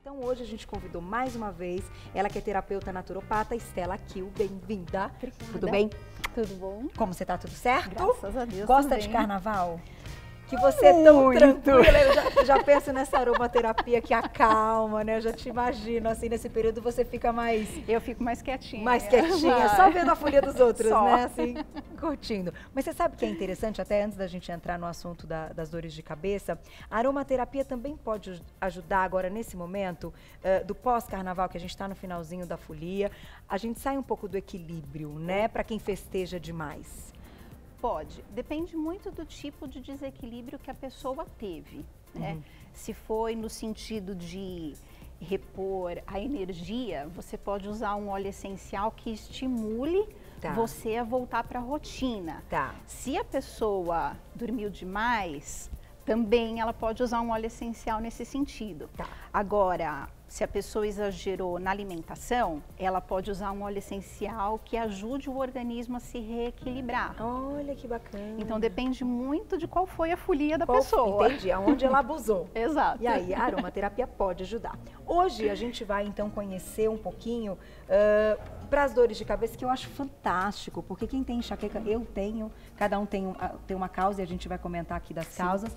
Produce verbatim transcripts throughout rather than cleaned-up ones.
Então hoje a gente convidou mais uma vez, ela que é terapeuta naturopata, Stella Kiel, bem-vinda. Tudo bem? Tudo bom. Como você tá, tudo certo? Graças a Deus. Gosta tudo de bem. carnaval? Que você é tão Muito. tranquila, eu já, já penso nessa aromaterapia que acalma, né? Eu já te imagino, assim, nesse período você fica mais... Eu fico mais quietinha. Mais quietinha, só vendo a folia dos outros, Só. né? Assim, curtindo. Mas você sabe que é interessante, até antes da gente entrar no assunto da, das dores de cabeça, a aromaterapia também pode ajudar agora nesse momento uh, do pós-carnaval, que a gente está no finalzinho da folia, a gente sai um pouco do equilíbrio, né? Para quem festeja demais. Pode. Depende muito do tipo de desequilíbrio que a pessoa teve, né? Uhum. Se foi no sentido de repor a energia, você pode usar um óleo essencial que estimule Tá. você a voltar para a rotina. Tá. Se a pessoa dormiu demais, também ela pode usar um óleo essencial nesse sentido. Tá. Agora, se a pessoa exagerou na alimentação, ela pode usar um óleo essencial que ajude o organismo a se reequilibrar. Olha que bacana. Então depende muito de qual foi a folia da Qual- pessoa. Entendi, aonde ela abusou. Exato. E aí, a aromaterapia pode ajudar. Hoje a gente vai então conhecer um pouquinho para as dores de cabeça, que eu acho fantástico, porque quem tem enxaqueca, eu tenho, cada um tem, um, ah, tem uma causa e a gente vai comentar aqui das Sim. causas.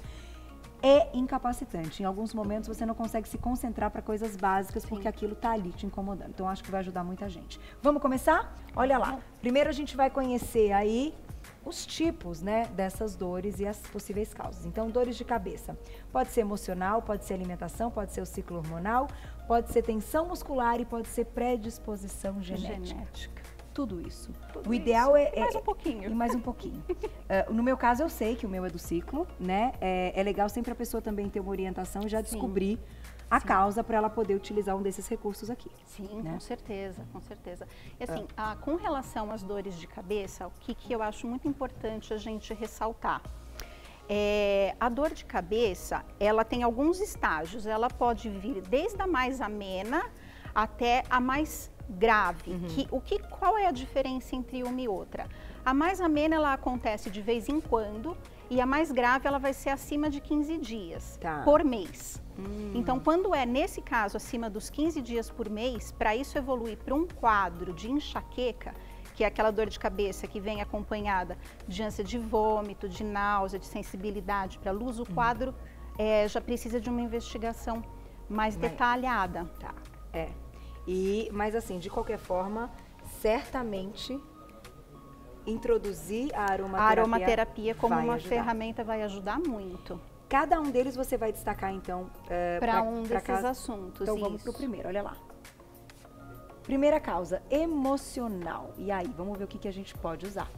É incapacitante. Em alguns momentos você não consegue se concentrar para coisas básicas Sim. porque aquilo tá ali te incomodando. Então acho que vai ajudar muita gente. Vamos começar? Olha lá. Primeiro a gente vai conhecer aí os tipos, né, dessas dores e as possíveis causas. Então, dores de cabeça. Pode ser emocional, pode ser alimentação, pode ser o ciclo hormonal, pode ser tensão muscular e pode ser predisposição genética. Genética. Tudo isso. Tudo O ideal isso. é... E mais é- um pouquinho. E mais um pouquinho. Uh, no meu caso, eu sei que o meu é do ciclo, né? É, é legal sempre a pessoa também ter uma orientação e já Sim. descobrir a Sim. causa para ela poder utilizar um desses recursos aqui. Sim, né? com certeza, com certeza. E assim, ah, com relação às dores de cabeça, o que, que eu acho muito importante a gente ressaltar? É, a dor de cabeça, ela tem alguns estágios. Ela pode vir desde a mais amena até a mais grave. Uhum. Que, o que, qual é a diferença entre uma e outra? A mais amena, ela acontece de vez em quando, e a mais grave, ela vai ser acima de quinze dias Tá. por mês. Hum. Então, quando é, nesse caso, acima dos quinze dias por mês, para isso evoluir para um quadro de enxaqueca, que é aquela dor de cabeça que vem acompanhada de ânsia de vômito, de náusea, de sensibilidade para a luz, o quadro é, já precisa de uma investigação mais Mas- detalhada. Tá, é. E, mas assim, de qualquer forma, certamente introduzir a aromaterapia, A aromaterapia como vai uma ajudar. ferramenta vai ajudar muito Cada um deles você vai destacar, então, é, para pra- um pra desses cada- assuntos. Então vamos isso. pro primeiro, olha lá. Primeira causa, emocional. E aí, vamos ver o que, que a gente pode usar.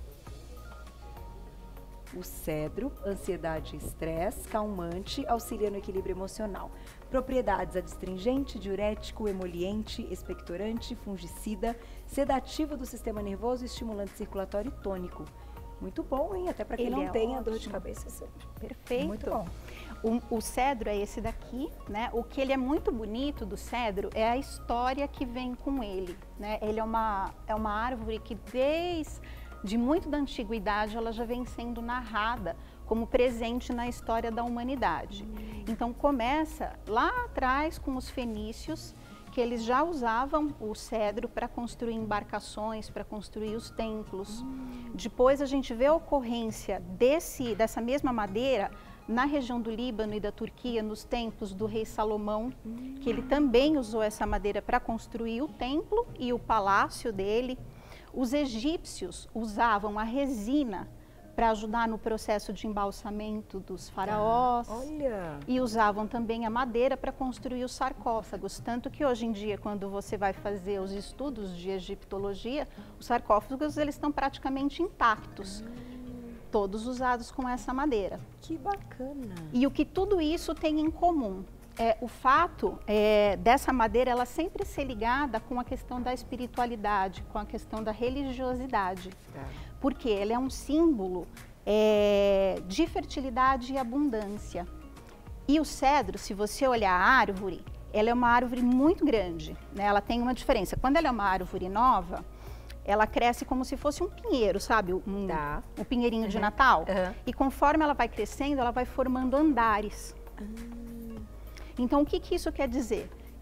O cedro, ansiedade e estresse, calmante, auxilia no equilíbrio emocional. Propriedades adstringente, diurético, emoliente, expectorante, fungicida, sedativo do sistema nervoso, estimulante circulatório e tônico. Muito bom, hein? Até para quem Ele não é tem a dor de ótimo. cabeça. Isso é Perfeito. muito bom. O, o cedro é esse daqui, né? O que ele é muito bonito do cedro é a história que vem com ele, né? Ele é uma, é uma árvore que desde muito da antiguidade ela já vem sendo narrada como presente na história da humanidade. Então começa lá atrás com os fenícios, que eles já usavam o cedro para construir embarcações, para construir os templos. Depois a gente vê a ocorrência desse, dessa mesma madeira na região do Líbano e da Turquia, nos templos do rei Salomão, que ele também usou essa madeira para construir o templo e o palácio dele. Os egípcios usavam a resina para ajudar no processo de embalsamento dos faraós. Olha! E usavam também a madeira para construir os sarcófagos, tanto que hoje em dia, quando você vai fazer os estudos de egiptologia, os sarcófagos eles estão praticamente intactos, todos usados com essa madeira. Que bacana! E o que tudo isso tem em comum? É, o fato é, dessa madeira ela sempre ser ligada com a questão da espiritualidade, com a questão da religiosidade. Tá. Porque ele é um símbolo é, de fertilidade e abundância. E o cedro, se você olhar a árvore, ela é uma árvore muito grande, né? Ela tem uma diferença. Quando ela é uma árvore nova, ela cresce como se fosse um pinheiro, sabe? Um, Tá. um pinheirinho Uhum. de Natal. Uhum. E conforme ela vai crescendo, ela vai formando andares. Então, o que, que isso quer dizer?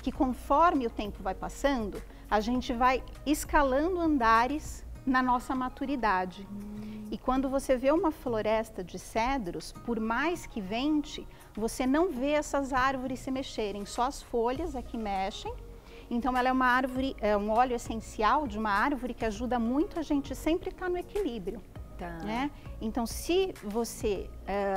que conforme o tempo vai passando, a gente vai escalando andares na nossa maturidade. Hum. E quando você vê uma floresta de cedros, por mais que vente, você não vê essas árvores se mexerem, só as folhas é que mexem. Então ela é uma árvore, é um óleo essencial de uma árvore que ajuda muito a gente sempre estar no equilíbrio. Tá. Né? Então se você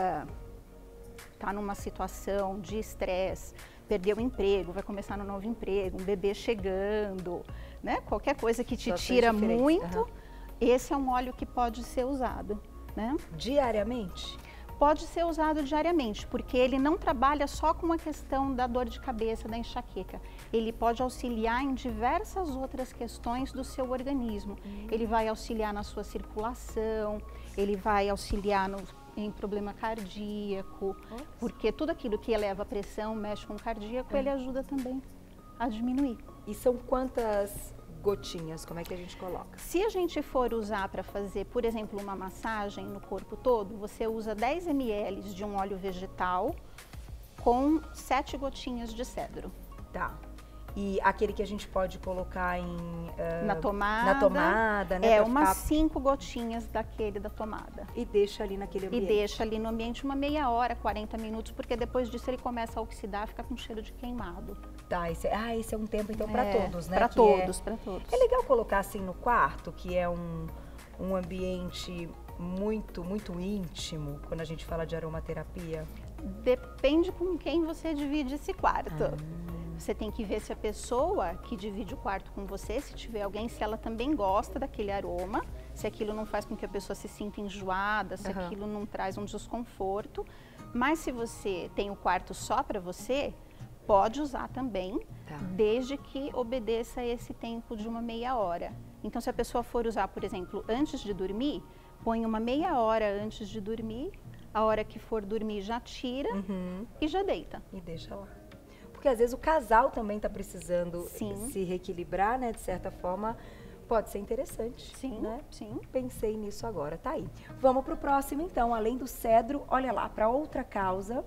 está uh, numa situação de estresse, perdeu o emprego, vai começar no novo emprego, um bebê chegando, né? Qualquer coisa que te tira muito, uhum. esse é um óleo que pode ser usado. Né? Diariamente? Pode ser usado diariamente, porque ele não trabalha só com a questão da dor de cabeça, da enxaqueca. Ele pode auxiliar em diversas outras questões do seu organismo. Hum. Ele vai auxiliar na sua circulação, ele vai auxiliar no, em problema cardíaco, Nossa. porque tudo aquilo que eleva a pressão, mexe com o cardíaco, é. ele ajuda também a diminuir. E são quantas gotinhas? Como é que a gente coloca? Se a gente for usar para fazer, por exemplo, uma massagem no corpo todo, você usa dez mililitros de um óleo vegetal com sete gotinhas de cedro. Tá. E aquele que a gente pode colocar em... Uh, na tomada. Na tomada, né? É, umas ficar... cinco gotinhas daquele da tomada. E deixa ali naquele ambiente. E deixa ali no ambiente uma meia hora, quarenta minutos, porque depois disso ele começa a oxidar, fica com cheiro de queimado. Tá, esse é, ah, esse é um tempo então para é, todos, né? Para todos, é, para todos. É legal colocar assim no quarto, que é um, um ambiente muito, muito íntimo, quando a gente fala de aromaterapia? Depende com quem você divide esse quarto. Ah. Você tem que ver se a pessoa que divide o quarto com você, se tiver alguém, se ela também gosta daquele aroma, se aquilo não faz com que a pessoa se sinta enjoada, se uhum. aquilo não traz um desconforto. Mas se você tem o quarto só para você, pode usar também, tá. desde que obedeça esse tempo de uma meia hora. Então, se a pessoa for usar, por exemplo, antes de dormir, põe uma meia hora antes de dormir, a hora que for dormir já tira uhum. e já deita. E deixa lá. Porque às vezes o casal também está precisando sim. se reequilibrar, né? De certa forma, pode ser interessante. Sim, né? sim. Pensei nisso agora, tá aí. Vamos para o próximo então, além do cedro, olha lá, para outra causa.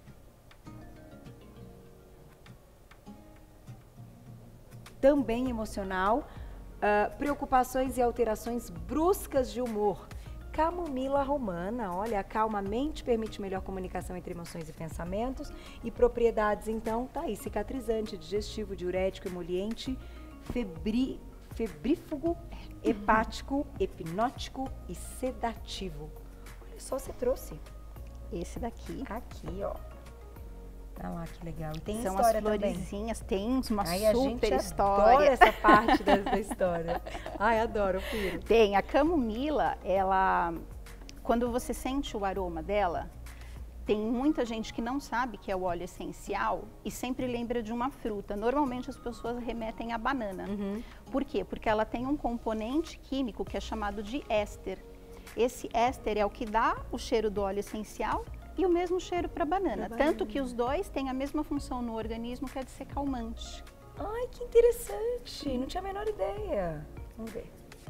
Também emocional, uh, preocupações e alterações bruscas de humor. Camomila romana, olha, acalma a mente, permite melhor comunicação entre emoções e pensamentos. E propriedades, então, tá aí, cicatrizante, digestivo, diurético, emoliente, febri, febrífugo, hepático, hipnótico e sedativo. Olha só, você trouxe esse daqui. Aqui, ó. Olha lá que legal. E tem São história as florezinhas, também. tem uma Ai, super a gente história. Adoro essa parte da, da história. Ai, adoro, Piro. Tem, a camomila, ela, quando você sente o aroma dela, tem muita gente que não sabe que é o óleo essencial e sempre lembra de uma fruta. Normalmente as pessoas remetem à banana. Uhum. Por quê? Porque ela tem um componente químico que é chamado de éster. Esse éster é o que dá o cheiro do óleo essencial e o mesmo cheiro para banana, banana, tanto que os dois têm a mesma função no organismo, que é de ser calmante. Ai, que interessante, não tinha a menor ideia. Vamos ver.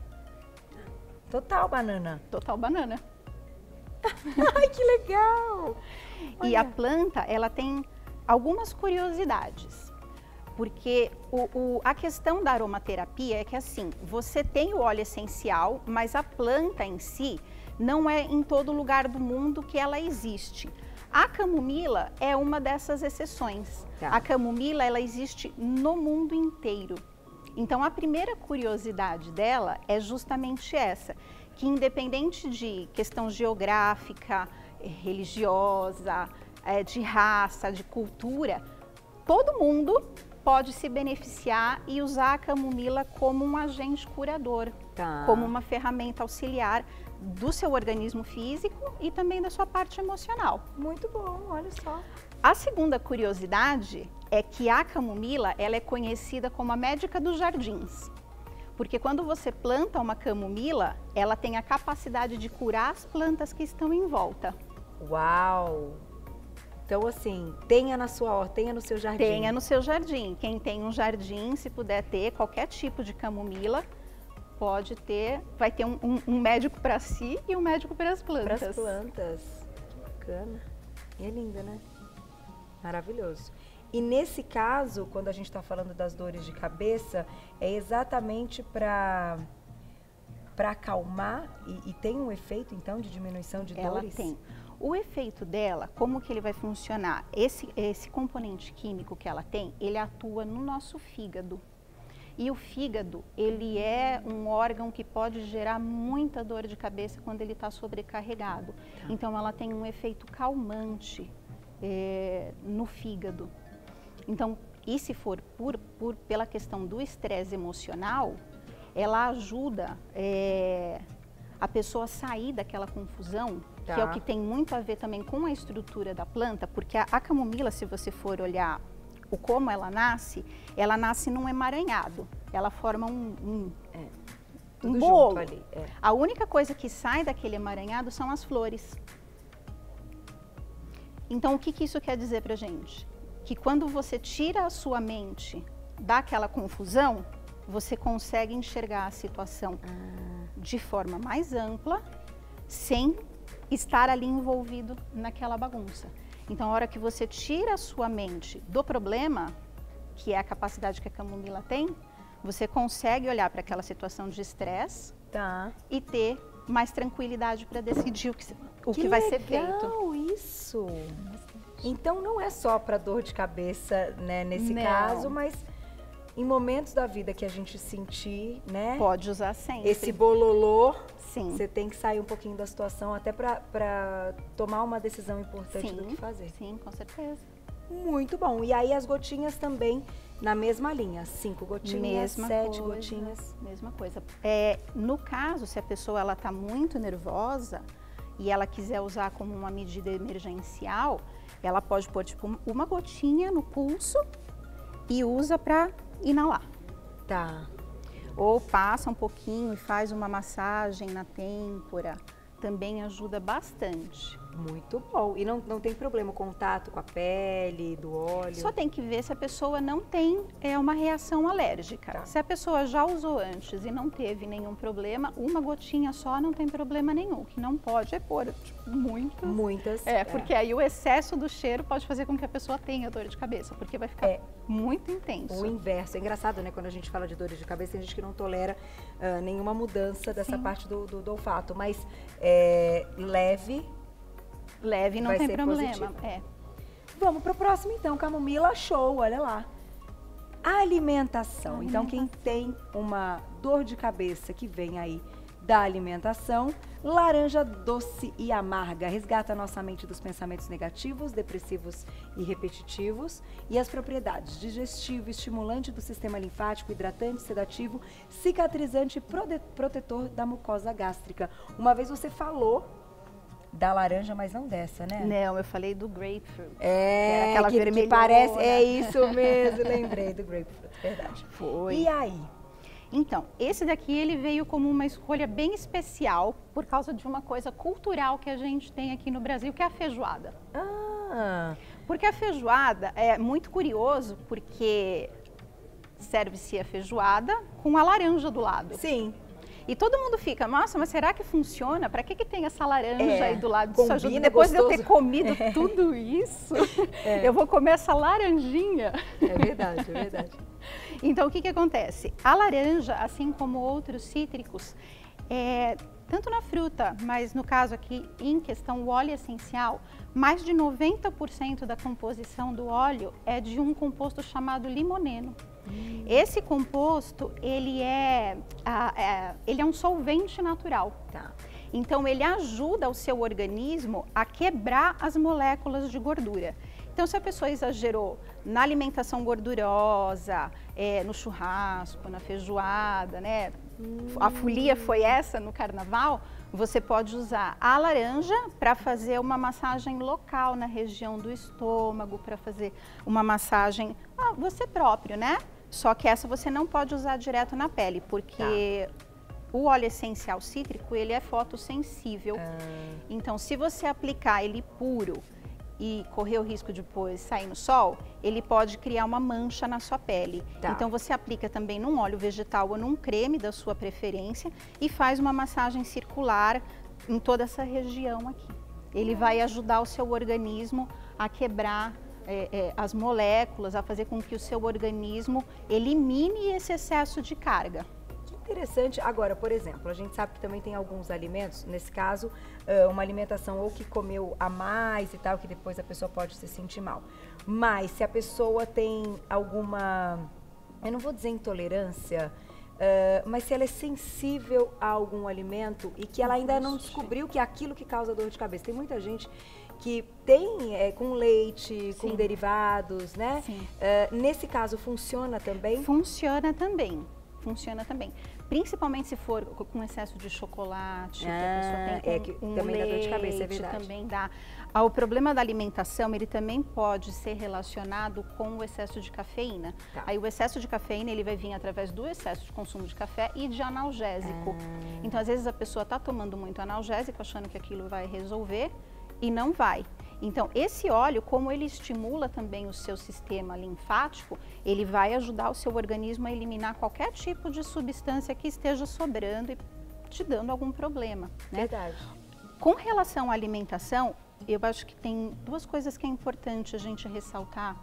Total banana. Total banana. Ai, que legal! Olha. E a planta, ela tem algumas curiosidades, porque o, o, a questão da aromaterapia é que assim, você tem o óleo essencial, mas a planta em si não é em todo lugar do mundo que ela existe. A camomila é uma dessas exceções. Tá. A camomila, ela existe no mundo inteiro. Então, a primeira curiosidade dela é justamente essa, que independente de questão geográfica, religiosa, de raça, de cultura, todo mundo pode se beneficiar e usar a camomila como um agente curador, tá. como uma ferramenta auxiliar do seu organismo físico e também da sua parte emocional. Muito bom, olha só. A segunda curiosidade é que a camomila, ela é conhecida como a médica dos jardins. Porque quando você planta uma camomila, ela tem a capacidade de curar as plantas que estão em volta. Uau! Então, assim, tenha na sua horta, tenha no seu jardim. Tenha no seu jardim. Quem tem um jardim, se puder ter qualquer tipo de camomila, pode ter, vai ter um, um, um médico para si e um médico para as plantas. Para as plantas. Que bacana. E é linda, né? Maravilhoso. E nesse caso, quando a gente está falando das dores de cabeça, é exatamente para para acalmar e, e tem um efeito, então, de diminuição de Ela dores? tem. O efeito dela, como que ele vai funcionar? Esse, esse componente químico que ela tem, ele atua no nosso fígado. E o fígado, ele é um órgão que pode gerar muita dor de cabeça quando ele está sobrecarregado. Tá. Então, ela tem um efeito calmante é, no fígado. Então, e se for por, por, pela questão do estresse emocional, ela ajuda é, a pessoa a sair daquela confusão, tá. que é o que tem muito a ver também com a estrutura da planta, porque a, a camomila, se você for olhar o como ela nasce, ela nasce num emaranhado, ela forma um, um, é, um bolo. Ali, é. A única coisa que sai daquele emaranhado são as flores. Então, o que, que isso quer dizer pra gente? Que quando você tira a sua mente daquela confusão, você consegue enxergar a situação ah. de forma mais ampla, sem estar ali envolvido naquela bagunça. Então, a hora que você tira a sua mente do problema, que é a capacidade que a camomila tem, você consegue olhar para aquela situação de estresse tá. e ter mais tranquilidade para decidir o que, o que, que vai legal ser feito. Isso! Então, não é só para dor de cabeça, né, nesse não. caso, mas em momentos da vida que a gente sentir, né? Pode usar sempre. Esse bololô, sim. Você tem que sair um pouquinho da situação até para tomar uma decisão importante sim, do que fazer. Sim, com certeza. Muito bom. E aí as gotinhas também na mesma linha, cinco gotinhas, mesma sete coisa, gotinhas. Mesma coisa. É, no caso, se a pessoa ela está muito nervosa e ela quiser usar como uma medida emergencial, ela pode pôr tipo uma gotinha no pulso e usa para inalar. Tá. Ou passa um pouquinho e faz uma massagem na têmpora, também ajuda bastante. Muito bom. E não, não tem problema o contato com a pele, do óleo? Só tem que ver se a pessoa não tem é, uma reação alérgica. Tá. Se a pessoa já usou antes e não teve nenhum problema, uma gotinha só não tem problema nenhum. O que não pode é pôr tipo, muitas. Muitas. É, porque é. aí o excesso do cheiro pode fazer com que a pessoa tenha dor de cabeça, porque vai ficar é. muito intenso. O inverso. É engraçado, né? Quando a gente fala de dores de cabeça, tem gente que não tolera uh, nenhuma mudança dessa Sim. parte do, do, do olfato. Mas é, leve... Leve, não vai tem ser problema. É. Vamos para o próximo então, camomila show, olha lá. Alimentação. Alimentação. Então quem tem uma dor de cabeça que vem aí da alimentação, laranja doce e amarga resgata a nossa mente dos pensamentos negativos, depressivos e repetitivos e as propriedades digestivo, estimulante do sistema linfático, hidratante, sedativo, cicatrizante e protetor da mucosa gástrica. Uma vez você falou da laranja, mas não dessa, né? Não, eu falei do grapefruit. É, aquela que, vermelhona. que parece, é isso mesmo, lembrei do grapefruit, verdade. Foi. E aí? Então, esse daqui ele veio como uma escolha bem especial por causa de uma coisa cultural que a gente tem aqui no Brasil, que é a feijoada. Ah. Porque a feijoada é muito curioso, porque serve-se a feijoada com a laranja do lado. Sim. E todo mundo fica, nossa, mas será que funciona? Para que, que tem essa laranja é, aí do lado combina, disso? Depois gostoso. de eu ter comido é. tudo isso, é. eu vou comer essa laranjinha. É verdade, é verdade. Então, o que, que acontece? A laranja, assim como outros cítricos, é, tanto na fruta, mas no caso aqui, em questão, o óleo essencial, mais de noventa por cento da composição do óleo é de um composto chamado limoneno. Hum. Esse composto, ele é, é, ele é um solvente natural. Tá. Então, ele ajuda o seu organismo a quebrar as moléculas de gordura. Então, se a pessoa exagerou na alimentação gordurosa, é, no churrasco, na feijoada, né? Hum. A folia foi essa no carnaval, você pode usar a laranja para fazer uma massagem local na região do estômago, para fazer uma massagem, ah, você próprio, né? Só que essa você não pode usar direto na pele, porque tá. o óleo essencial cítrico, ele é fotossensível. Ah. Então, se você aplicar ele puro e correr o risco de depois sair no sol, ele pode criar uma mancha na sua pele. Tá. Então, você aplica também num óleo vegetal ou num creme da sua preferência e faz uma massagem circular em toda essa região aqui. Ele vai ajudar o seu organismo a quebrar é, é, as moléculas, a fazer com que o seu organismo elimine esse excesso de carga. Interessante. Agora, por exemplo, a gente sabe que também tem alguns alimentos, nesse caso, uma alimentação ou que comeu a mais e tal, que depois a pessoa pode se sentir mal. Mas se a pessoa tem alguma, eu não vou dizer intolerância, uh, mas se ela é sensível a algum alimento e que ela ainda não descobriu que é aquilo que causa dor de cabeça. Tem muita gente que tem é, com leite, Sim. com derivados, né? Uh, nesse caso, funciona também? Funciona também. Funciona também. Principalmente se for com excesso de chocolate, ah, que a pessoa tem com é que um também leite, dá dor de cabeça, é verdade. Também dá. Ah, o problema da alimentação, ele também pode ser relacionado com o excesso de cafeína. Tá. Aí o excesso de cafeína, ele vai vir através do excesso de consumo de café e de analgésico. Ah. Então, às vezes a pessoa está tomando muito analgésico, achando que aquilo vai resolver e não vai. Então, esse óleo, como ele estimula também o seu sistema linfático, ele vai ajudar o seu organismo a eliminar qualquer tipo de substância que esteja sobrando e te dando algum problema, né? Verdade. Com relação à alimentação, eu acho que tem duas coisas que é importante a gente ressaltar.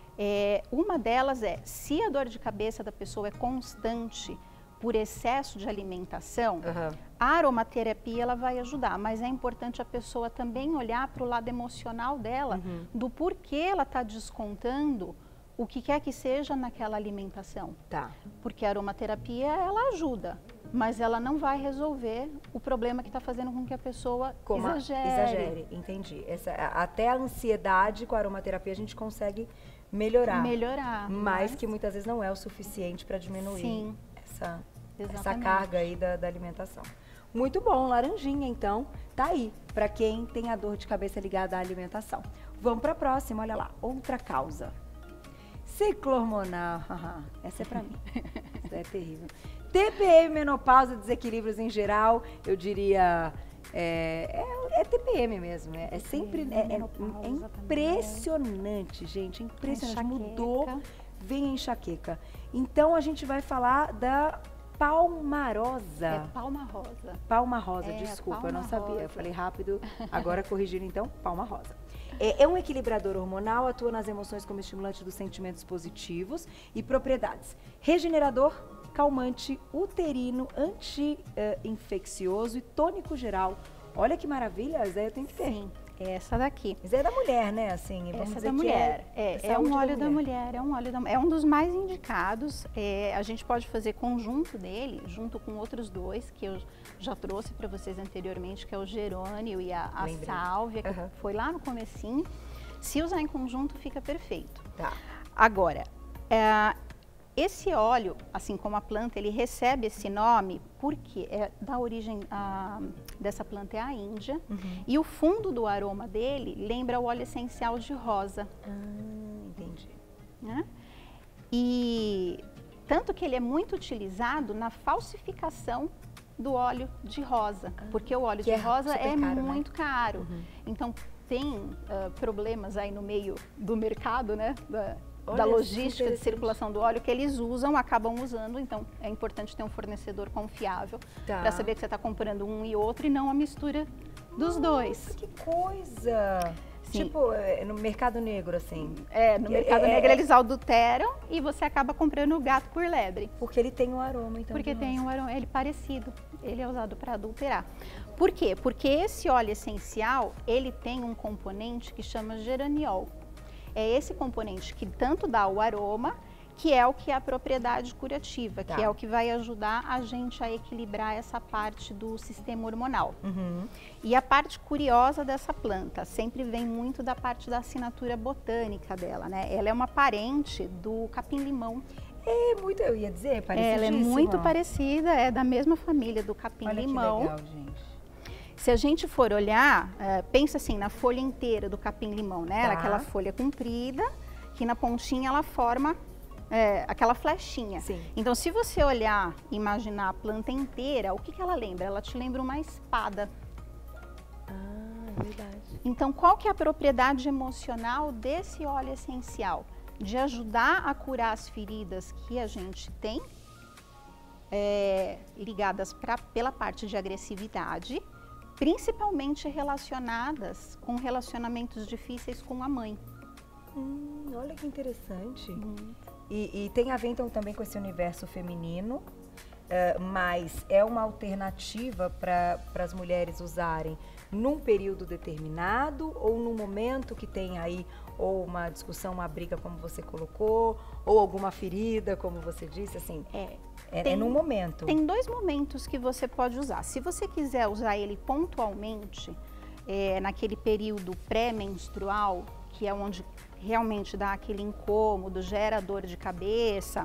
É, uma delas é, se a dor de cabeça da pessoa é constante por excesso de alimentação, uhum. a aromaterapia ela vai ajudar, mas é importante a pessoa também olhar para o lado emocional dela, uhum. do porquê ela está descontando o que quer que seja naquela alimentação. Tá. Porque a aromaterapia, ela ajuda, mas ela não vai resolver o problema que está fazendo com que a pessoa Como exagere. Exagere, entendi. Essa, até a ansiedade com a aromaterapia a gente consegue melhorar. Melhorar. Mas, mas... que muitas vezes não é o suficiente para diminuir. Sim. Essa, essa carga aí da, da alimentação. Muito bom, laranjinha então, tá aí, para quem tem a dor de cabeça ligada à alimentação. Vamos para a próxima, olha lá, outra causa. Ciclo hormonal, essa é para mim, isso é terrível. T P M, menopausa, desequilíbrios em geral, eu diria, é, é, é T P M mesmo, é, é sempre, é, é, é impressionante, gente, é impressionante, mudou, vem a enxaqueca. Então, a gente vai falar da palmarosa. É palma rosa. Palma rosa, é, desculpa, eu não sabia. Rosa. Eu falei rápido, agora corrigindo então, palma rosa. É, é um equilibrador hormonal, atua nas emoções como estimulante dos sentimentos positivos e propriedades. Regenerador, calmante, uterino, anti-infeccioso uh, e tônico geral. Olha que maravilha, essa aí eu tenho que ter. Sim. Essa daqui. Isso é da mulher, né? Assim, vamos Essa dizer da mulher. É, é, é um óleo da mulher. da mulher. É um óleo da, é um dos mais indicados. É, a gente pode fazer conjunto dele, junto com outros dois que eu já trouxe para vocês anteriormente, que é o gerânio e a, a sálvia, que uhum. foi lá no comecinho. Se usar em conjunto, fica perfeito. Tá. Agora, é, esse óleo, assim como a planta, ele recebe esse nome porque é da origem a, dessa planta é a Índia, uhum. e o fundo do aroma dele lembra o óleo essencial de rosa. Ah, entendi. Né? E tanto que ele é muito utilizado na falsificação do óleo de rosa, ah, porque o óleo de é rosa é caro, muito né? caro. Uhum. Então tem uh, problemas aí no meio do mercado, né? Da, Olha, da logística de circulação do óleo que eles usam, acabam usando, então é importante ter um fornecedor confiável tá. para saber que você está comprando um e outro e não a mistura dos Nossa, dois. Que coisa! Sim. Tipo, no mercado negro, assim. É, no mercado é, negro é, eles adulteram e você acaba comprando o gato por lebre. Porque ele tem um aroma, então. Porque tem um aroma, ele é parecido, ele é usado para adulterar. Por quê? Porque esse óleo essencial, ele tem um componente que chama geraniol. É esse componente que tanto dá o aroma, que é o que é a propriedade curativa, tá. que é o que vai ajudar a gente a equilibrar essa parte do sistema hormonal. Uhum. E a parte curiosa dessa planta sempre vem muito da parte da assinatura botânica dela, né? Ela é uma parente do capim-limão. É muito, eu ia dizer, parecidíssima. Ela é muito parecida, é da mesma família do capim-limão. Olha que legal, gente. Se a gente for olhar, uh, pensa assim, na folha inteira do capim-limão, né? Tá. Aquela folha comprida, que na pontinha ela forma é, aquela flechinha. Sim. Então, se você olhar e imaginar a planta inteira, o que, que ela lembra? Ela te lembra uma espada. Ah, é verdade. Então, qual que é a propriedade emocional desse óleo essencial? De ajudar a curar as feridas que a gente tem, é, ligadas pra, pela parte de agressividade, principalmente relacionadas com relacionamentos difíceis com a mãe. Hum, olha que interessante. Muito. E, e tem a ver então também com esse universo feminino, uh, mas é uma alternativa para as mulheres usarem num período determinado ou num momento que tem aí ou uma discussão, uma briga, como você colocou, ou alguma ferida, como você disse, assim, É, é, tem, é num momento. Tem dois momentos que você pode usar. Se você quiser usar ele pontualmente, é, naquele período pré-menstrual, que é onde realmente dá aquele incômodo, gera dor de cabeça,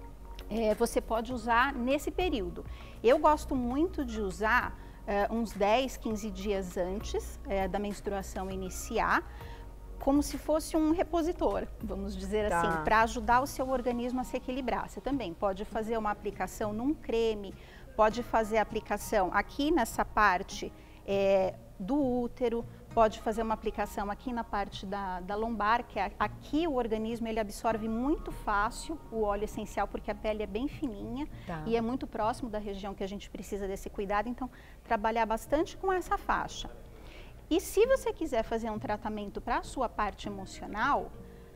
é, você pode usar nesse período. Eu gosto muito de usar é, uns dez, quinze dias antes é, da menstruação iniciar, como se fosse um repositor, vamos dizer Tá. assim, para ajudar o seu organismo a se equilibrar. Você também pode fazer uma aplicação num creme, pode fazer a aplicação aqui nessa parte é, do útero, pode fazer uma aplicação aqui na parte da, da lombar, que é, aqui o organismo ele absorve muito fácil o óleo essencial, porque a pele é bem fininha Tá. e é muito próximo da região que a gente precisa desse cuidado, então trabalhar bastante com essa faixa. E se você quiser fazer um tratamento para a sua parte emocional,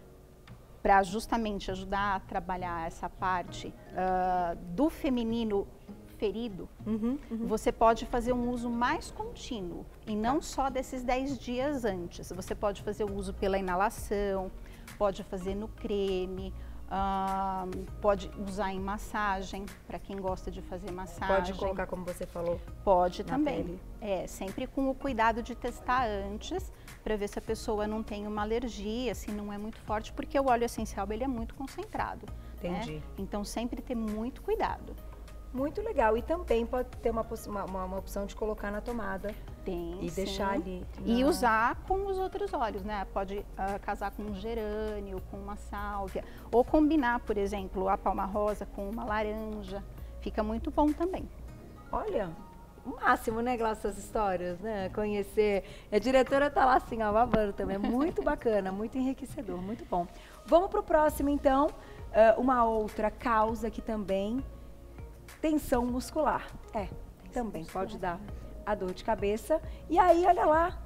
para justamente ajudar a trabalhar essa parte uh, do feminino ferido, Uhum, uhum. você pode fazer um uso mais contínuo e não só desses dez dias antes. Você pode fazer o uso pela inalação, pode fazer no creme, uh, pode usar em massagem, para quem gosta de fazer massagem. Pode colocar, como você falou, Pode na também. pele. É, sempre com o cuidado de testar antes, para ver se a pessoa não tem uma alergia, se não é muito forte, porque o óleo essencial ele é muito concentrado. Entendi. Né? Então sempre ter muito cuidado. Muito legal. E também pode ter uma, possi- uma, uma- uma opção de colocar na tomada Tem, e sim. deixar ali. E na- usar com os outros óleos, né? Pode ah, casar com um gerânio, com uma sálvia, ou combinar, por exemplo, a palma rosa com uma laranja. Fica muito bom também. Olha, o máximo, né, Glaucia, essas histórias, né? Conhecer. A diretora tá lá assim, ó, babando também. É muito bacana, muito enriquecedor, muito bom. Vamos pro próximo, então. Ah, uma outra causa que também... Tensão muscular. É, também pode dar a dor de cabeça. E aí, olha lá,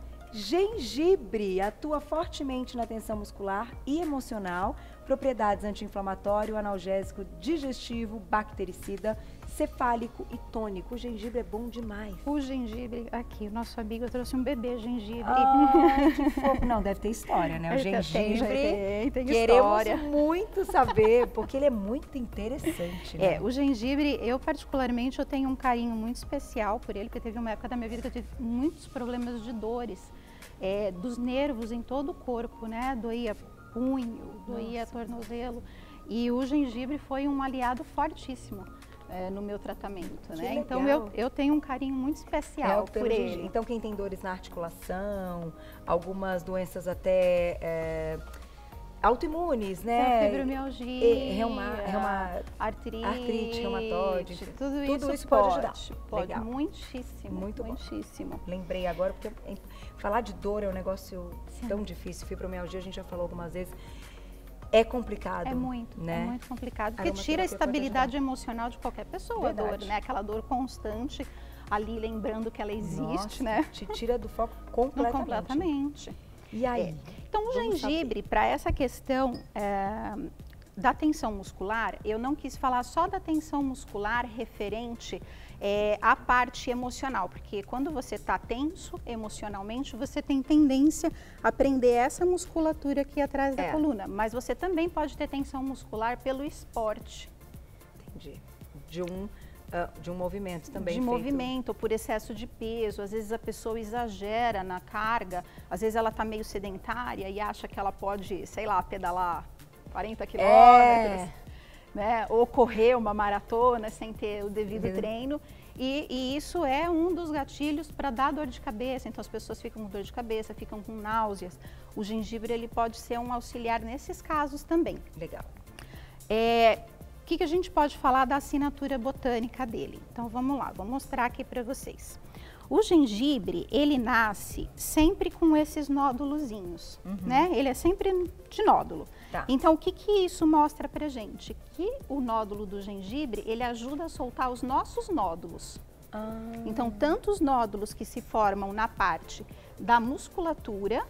gengibre atua fortemente na tensão muscular e emocional, propriedades anti-inflamatório, analgésico, digestivo, bactericida, cefálico e tônico. O gengibre é bom demais. O gengibre, aqui, o nosso amigo trouxe um bebê gengibre. Ai, que fofo. Não, deve ter história, né? O Tem, gengibre, tem, tem queremos história. muito saber, porque ele é muito interessante, né? É, o gengibre, eu particularmente, eu tenho um carinho muito especial por ele, porque teve uma época da minha vida que eu tive muitos problemas de dores, é, dos nervos em todo o corpo, né? Doía punho, doía Nossa. tornozelo, e o gengibre foi um aliado fortíssimo é, no meu tratamento, Que né? Então legal. eu, eu tenho um carinho muito especial pelo por gengibre. ele. Então, quem tem dores na articulação, algumas doenças até é, autoimunes, né? Fibromialgia, E reuma, reuma, artrite, artrite, reumatoide, enfim, tudo, tudo isso, isso pode pode, ajudar. Pode, Legal. muitíssimo, Muito bom. muitíssimo. Lembrei agora, porque é- falar de dor é um negócio Sim. tão difícil. Fibromialgia, a gente já falou algumas vezes, é complicado. É muito, né? é muito complicado, porque Aromaterapia tira a pode estabilidade emocional de qualquer pessoa, a dor, Verdade. né? Aquela dor constante, ali lembrando que ela existe, Nossa, né? te tira do foco Não completamente. completamente. E aí? Então, o Vamos gengibre, para essa questão é, da tensão muscular, eu não quis falar só da tensão muscular referente é, à parte emocional, porque quando você está tenso emocionalmente, você tem tendência a prender essa musculatura aqui atrás da É. coluna, mas você também pode ter tensão muscular pelo esporte. Entendi. De um, ah, de um movimento também de feito. movimento, ou por excesso de peso, às vezes a pessoa exagera na carga, às vezes ela está meio sedentária e acha que ela pode, sei lá, pedalar quarenta quilômetros, né? Ou correr uma maratona sem ter o devido Uhum. treino. E, e isso é um dos gatilhos para dar dor de cabeça, então as pessoas ficam com dor de cabeça, ficam com náuseas. O gengibre ele pode ser um auxiliar nesses casos também. Legal. É, o que, que a gente pode falar da assinatura botânica dele? Então vamos lá, vou mostrar aqui para vocês. O gengibre, ele nasce sempre com esses nódulozinhos, Uhum. né? Ele é sempre de nódulo. Tá. Então o que, que isso mostra pra gente? Que o nódulo do gengibre, ele ajuda a soltar os nossos nódulos. Ah, Então tanto os nódulos que se formam na parte da musculatura,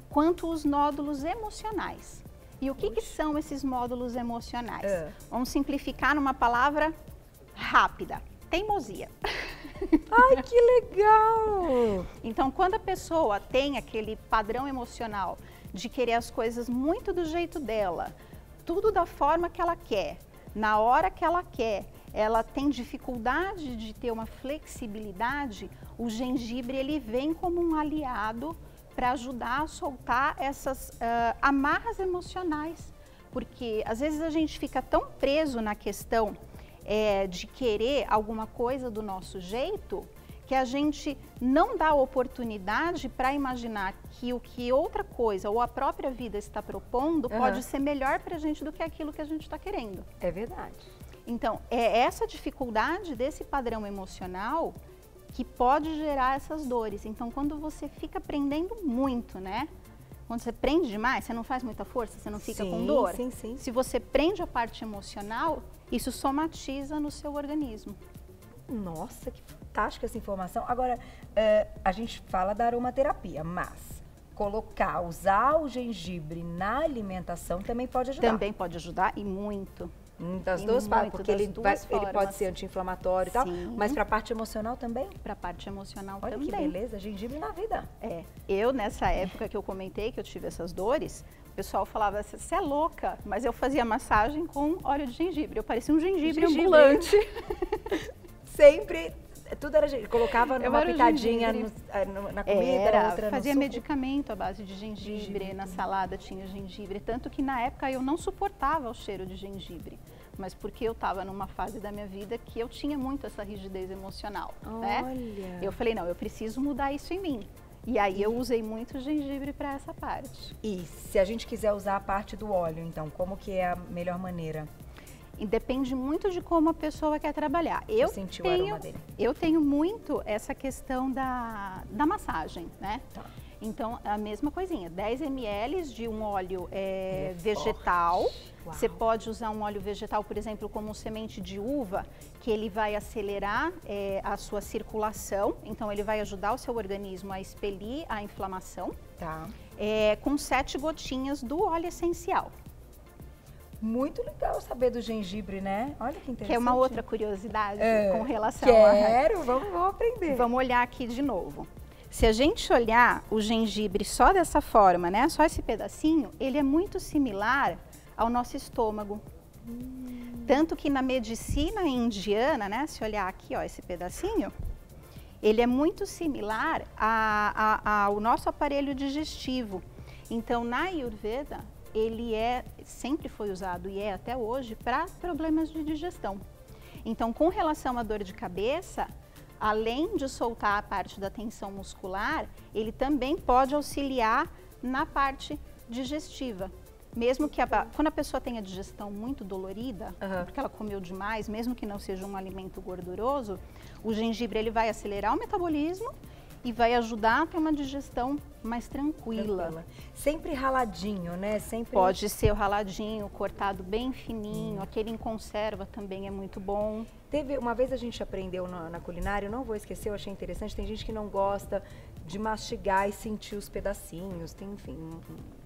quanto os nódulos emocionais. E o que, que são esses nódulos emocionais? É. Vamos simplificar numa palavra rápida: teimosia. Ai, que legal! Então, quando a pessoa tem aquele padrão emocional de querer as coisas muito do jeito dela, tudo da forma que ela quer, na hora que ela quer, ela tem dificuldade de ter uma flexibilidade, o gengibre ele vem como um aliado para ajudar a soltar essas uh, amarras emocionais. Porque às vezes a gente fica tão preso na questão é, de querer alguma coisa do nosso jeito, que a gente não dá oportunidade para imaginar que o que outra coisa ou a própria vida está propondo uhum. pode ser melhor para a gente do que aquilo que a gente está querendo. É verdade. Então, é essa dificuldade desse padrão emocional que pode gerar essas dores. Então, quando você fica prendendo muito, né? Quando você prende demais, você não faz muita força, você não fica sim, com dor. Sim, sim. Se você prende a parte emocional, isso somatiza no seu organismo. Nossa, que fantástica essa informação. Agora, é, a gente fala da aromaterapia, mas colocar, usar o gengibre na alimentação também pode ajudar. Também pode ajudar e muito. Hum, das duas partes, porque ele, vai, ele pode ser anti-inflamatório e tal, mas para a parte emocional também? Para a parte emocional Olha também. Olha que beleza, gengibre na vida. É, eu nessa época que eu comentei que eu tive essas dores, o pessoal falava, você é louca, mas eu fazia massagem com óleo de gengibre, eu parecia um gengibre, gengibre. ambulante. Sempre, tudo era gengibre, colocava uma pitadinha no, no, na comida, era, outra fazia no medicamento à base de gengibre, gengibre, na salada tinha gengibre, tanto que na época eu não suportava o cheiro de gengibre, mas porque eu estava numa fase da minha vida que eu tinha muito essa rigidez emocional, Olha. né? Eu falei, não, eu preciso mudar isso em mim. E aí eu usei muito gengibre para essa parte. E se a gente quiser usar a parte do óleo, então, como que é a melhor maneira? E depende muito de como a pessoa quer trabalhar. Eu, eu tenho, o aroma dele. Eu tenho muito essa questão da, da massagem, né? Tá. Então, a mesma coisinha, dez mililitros de um óleo é, é vegetal. Você pode usar um óleo vegetal, por exemplo, como semente de uva, que ele vai acelerar é, a sua circulação. Então, ele vai ajudar o seu organismo a expelir a inflamação. Tá. É, com sete gotinhas do óleo essencial. Muito legal saber do gengibre, né? Olha que interessante. Que é uma outra curiosidade é, com relação quero, a... Quero, vamos, vamos aprender. Vamos olhar aqui de novo. Se a gente olhar o gengibre só dessa forma, né? Só esse pedacinho, ele é muito similar ao nosso estômago. Hum. Tanto que na medicina indiana, né? Se olhar aqui, ó, esse pedacinho, ele é muito similar a, a, ao nosso aparelho digestivo. Então, na Ayurveda, ele é, sempre foi usado e é até hoje para problemas de digestão. Então, com relação à dor de cabeça, além de soltar a parte da tensão muscular, ele também pode auxiliar na parte digestiva. Mesmo que a, quando a pessoa tem a digestão muito dolorida, uhum. porque ela comeu demais, mesmo que não seja um alimento gorduroso, o gengibre ele vai acelerar o metabolismo e vai ajudar a ter uma digestão mais tranquila. tranquila. Sempre raladinho, né? Sempre... Pode ser o raladinho, cortado bem fininho, hum. aquele em conserva também é muito bom. Teve, uma vez a gente aprendeu na, na culinária, eu não vou esquecer, eu achei interessante, tem gente que não gosta de mastigar e sentir os pedacinhos, tem, enfim, um,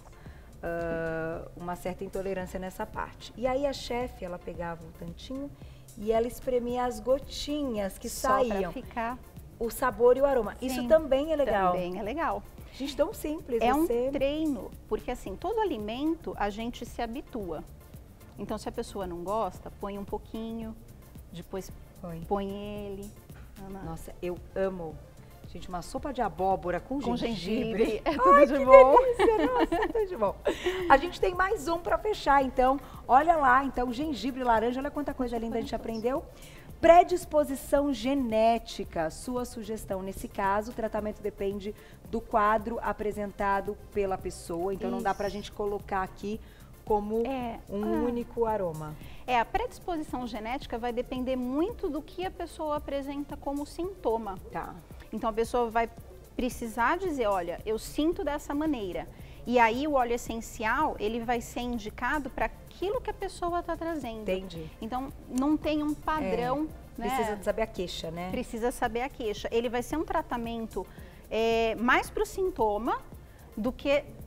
uh, uma certa intolerância nessa parte. E aí a chefe, ela pegava um tantinho e ela espremia as gotinhas que Só saíam. Pra ficar... O sabor e o aroma. Sim, isso também é legal. Também é legal. Gente, tão simples. É você... um treino, porque assim, todo alimento a gente se habitua. Então, se a pessoa não gosta, põe um pouquinho, depois põe, põe ele. Ana. Nossa, eu amo. Gente, uma sopa de abóbora com, com gengibre. gengibre. É tudo Ai, de que bom. Delícia, nossa, é tudo de bom. A gente tem mais um para fechar, então. Olha lá, então, gengibre, laranja, olha quanta coisa linda a gente aprendeu. Predisposição genética, sua sugestão. Nesse caso, o tratamento depende do quadro apresentado pela pessoa, então Isso. não dá pra gente colocar aqui como é, um ah, único aroma. É, a predisposição genética vai depender muito do que a pessoa apresenta como sintoma. Tá. Então a pessoa vai precisar dizer, olha, eu sinto dessa maneira. E aí o óleo essencial, ele vai ser indicado para aquilo que a pessoa está trazendo. Entendi. Então, não tem um padrão, é, né? Precisa saber a queixa, né? Precisa saber a queixa. Ele vai ser um tratamento é, mais para o sintoma do que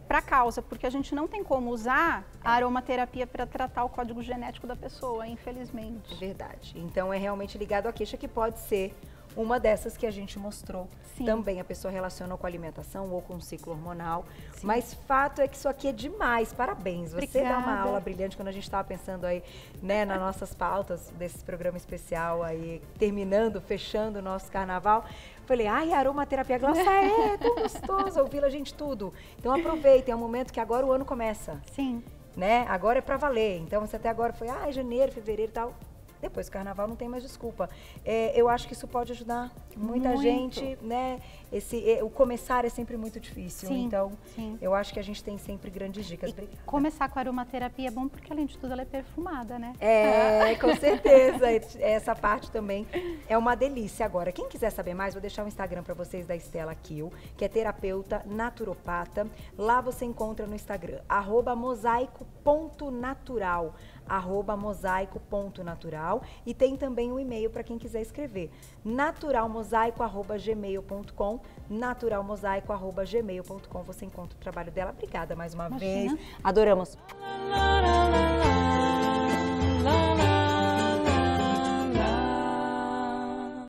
para a causa, porque a gente não tem como usar a aromaterapia para tratar o código genético da pessoa, infelizmente. É verdade. Então é realmente ligado à queixa, que pode ser uma dessas que a gente mostrou. Sim. Também a pessoa relaciona com a alimentação ou com o ciclo hormonal. Sim. Mas fato é que isso aqui é demais. Parabéns. Você Obrigada. Dá uma aula brilhante. Quando a gente estava pensando aí, né, nas nossas pautas desse programa especial aí, terminando, fechando o nosso carnaval, falei, ai, aromaterapia, Glaucia, é tão gostoso ouvir a gente tudo. Então aproveitem, é um momento que agora o ano começa. Sim. Né? Agora é pra valer. Então você até agora foi, ah, janeiro, fevereiro e tal. Depois do carnaval não tem mais desculpa. É, eu acho que isso pode ajudar muita muito. gente, né? Esse, é, o começar é sempre muito difícil. Sim, então, sim. eu acho que a gente tem sempre grandes dicas. Obrigada. Começar com a aromaterapia é bom porque, além de tudo, ela é perfumada, né? É, com certeza. Essa parte também é uma delícia. Agora, quem quiser saber mais, vou deixar o Instagram para vocês da Stella Kiel, que é terapeuta naturopata. Lá você encontra no Instagram, arroba mosaico ponto natural. arroba mosaico ponto natural, e tem também um e-mail para quem quiser escrever, naturalmosaico arroba gmail ponto com, naturalmosaico arroba gmail ponto com. Você encontra o trabalho dela. Obrigada mais uma Imagina. vez. Adoramos.